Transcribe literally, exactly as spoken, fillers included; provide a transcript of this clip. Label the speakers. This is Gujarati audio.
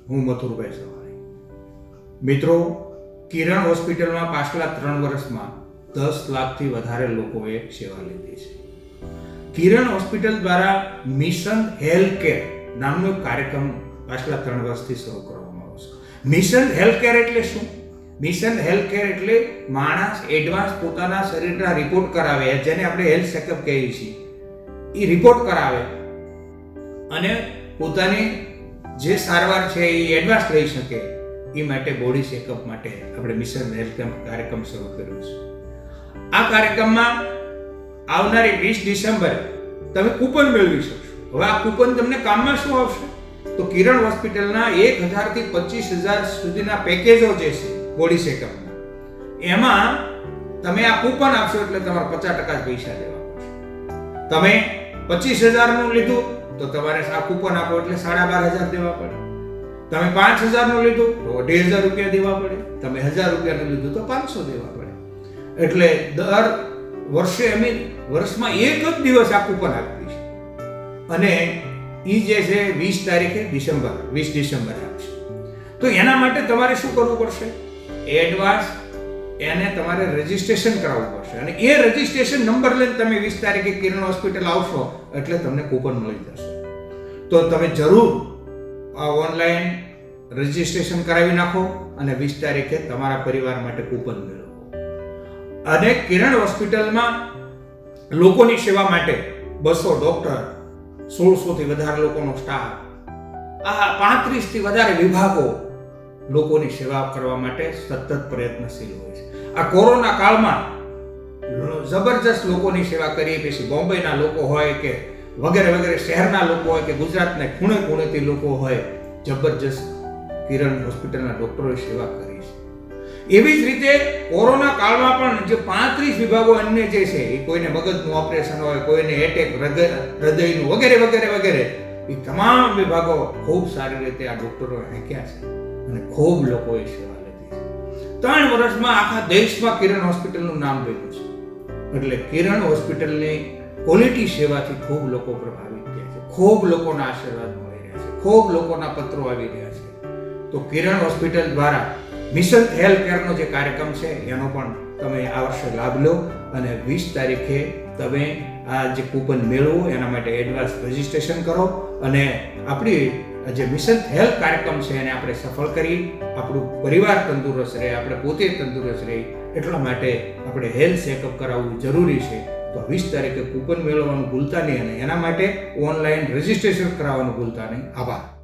Speaker 1: હું મથુરભાઈ સવાણી। મિત્રો, કિરણ હોસ્પિટલમાં પાછલા ત્રણ વર્ષમાં દસ લાખથી વધારે લોકોએ સેવા લીધી છે। કિરણ હોસ્પિટલ દ્વારા મિશન હેલ્થ કેર નામનો કાર્યક્રમ પાછલા ત્રણ વર્ષથી શરૂ કરવામાં આવ્યો છે। મિશન હેલ્થ કેર એટલે શું? મિશન હેલ્થ કેર એટલે માણસ એડવાન્સ પોતાના શરીરના રિપોર્ટ કરાવે, જેને આપણે હેલ્થ ચેકઅપ કહીએ છીએ, એ રિપોર્ટ કરાવે અને પોતાની જે સારવાર છે એ એડવાન્સ લઈ શકે, એ માટે બોડી ચેકઅપ માટે આપણે મિશન હેલ્થ કેમ્પ કાર્યક્રમ શરૂ કર્યો છે। આ કાર્યક્રમમાં આવનારી વીસ ડિસેમ્બરે તમે કૂપન મેળવી શકશો। હવે આ કૂપન તમને કામમાં શું આવશે? તો કિરણ હોસ્પિટલના એક હજાર થી પચીસ હજાર સુધીના પેકેજો જે છે બોડી ચેકઅપના, એમાં તમે આ કૂપન આપશો એટલે તમારે પચાસ ટકા પૈસા દેવા પડશે। તમે પચીસ હજાર નું લીધું તો તમારે આ કૂપન આપો એટલે સાડા બાર હજાર દેવા પડે। તમે પાંચ હજાર નું લીધું તો અઢી હજાર રૂપિયા દેવા પડે। તમે હજાર રૂપિયા નું લીધું તો પાંચસો દેવા પડે। એટલે દર વર્ષે અમે વર્ષમાં એક જ દિવસ આ કૂપન આપીએ છીએ અને એ જે છે વીસ તારીખે ડિસેમ્બર વીસ ડિસેમ્બરે આપશે। તો એના માટે તમારે શું કરવું પડશે? એડવાન્સ એને તમારે રજીસ્ટ્રેશન કરાવવું પડશે અને એ રજીસ્ટ્રેશન નંબર લઈને તમે વીસ તારીખે કિરણ હોસ્પિટલ આવશો એટલે તમને કૂપન મળી જશે। તો તમે જરૂર આ ઓનલાઈન રજીસ્ટ્રેશન કરાવી નાખો અને વીસ તારીખે તમારા પરિવાર માટે કૂપન મેળવો। અને કિરણ હોસ્પિટલમાં લોકોની સેવા માટે બસો ડોક્ટર, સોળસો થી વધારે લોકોનો સ્ટાફ, આ પાંત્રીસ થી વધારે વિભાગો લોકોની સેવા કરવા માટે સતત પ્રયત્નશીલ હોય છે। આ કોરોના કાળમાં જબરજસ્ત લોકોની સેવા કરીએ, પછી બોમ્બેના લોકો હોય કે વગેરે વગેરે શહેરના લોકો હોય કે ગુજરાતના ખૂણે ખૂણેથી લોકો હોય, જબરજસ્ત કિરણ હોસ્પિટલના ડોક્ટરોએ સેવા કરી છે। એવી જ રીતે કોરોના કાળમાં પણ જે પાંત્રીસ વિભાગો અન્ય જે છે, એ કોઈને મગજનું ઓપરેશન હોય, કોઈને એટેક, હૃદયનું વગેરે વગેરે વગેરે, એ તમામ વિભાગો ખૂબ સારી રીતે આ ડોક્ટરો હાંક્યા છે અને ખૂબ લોકોએ સેવા લીધી છે। ત્રણ વર્ષમાં આખા દેશમાં કિરણ હોસ્પિટલનું નામ બન્યું છે। એટલે કિરણ હોસ્પિટલની ક્વોલિટી સેવાથી ખૂબ લોકો પ્રભાવિત થયા છે, ખૂબ લોકોના આશીર્વાદ મળી રહ્યા છે, ખૂબ લોકોના પત્રો આવી રહ્યા છે। તો કિરણ હોસ્પિટલ દ્વારા મિશન હેલ્થ કેરનો જે કાર્યક્રમ છે એનો પણ તમે આ વર્ષે લાભ લો અને વીસ તારીખે તમે આ જે કૂપન મેળવો એના માટે એડવાન્સ રજીસ્ટ્રેશન કરો અને આપણી જે મિશન હેલ્થ કાર્યક્રમ છે એને આપણે સફળ કરી, આપણું પરિવાર તંદુરસ્ત રહે, આપણે પોતે તંદુરસ્ત રહે, એટલા માટે આપણે હેલ્થ ચેકઅપ કરાવવું જરૂરી છે। તો વીસ તારીખે કૂપન મેળવવાનું ભૂલતા નહીં અને એના માટે ઓનલાઈન રજીસ્ટ્રેશન કરાવવાનું ભૂલતા નહીં। આભાર।